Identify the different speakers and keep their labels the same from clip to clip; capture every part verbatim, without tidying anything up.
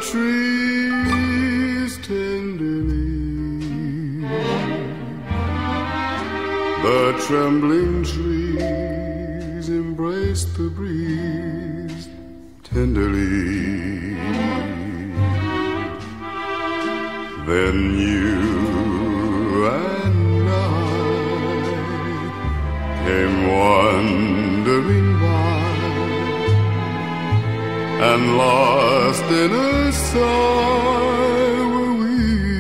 Speaker 1: trees tenderly. The trembling trees embrace the breeze tenderly. Then you and I came wandering by, and lost in a sigh were we.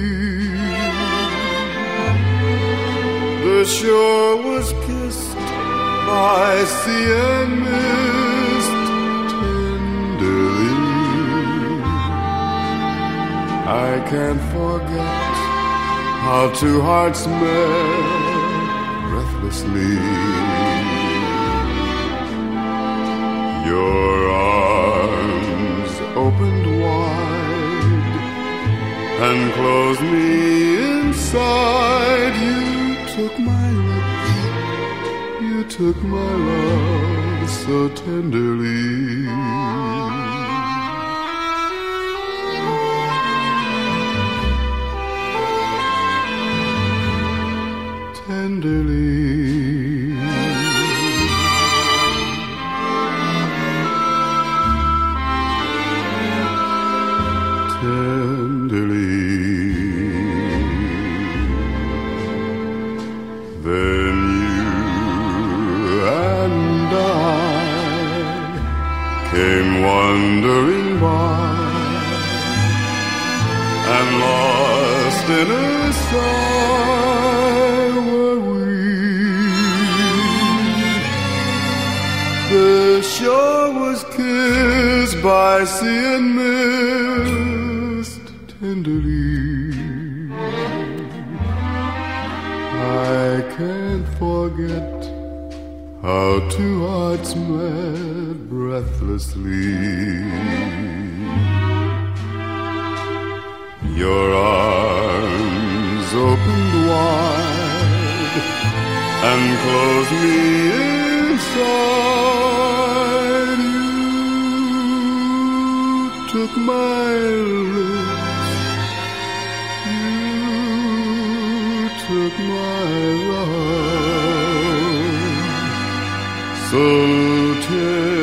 Speaker 1: The shore was kissed by sea and mist tenderly. I can't forget how two hearts met breathlessly. Your arms opened wide and closed me inside. You took my lips, you took my love so tenderly. Tenderly. Tenderly. Then you and I came wandering by, and lost in a sigh were we. The shore was kissed by sea and mist tenderly. I can't forget how two hearts met breathlessly. Your arms opened wide and closed me inside. You took my lips, you took my love so tenderly.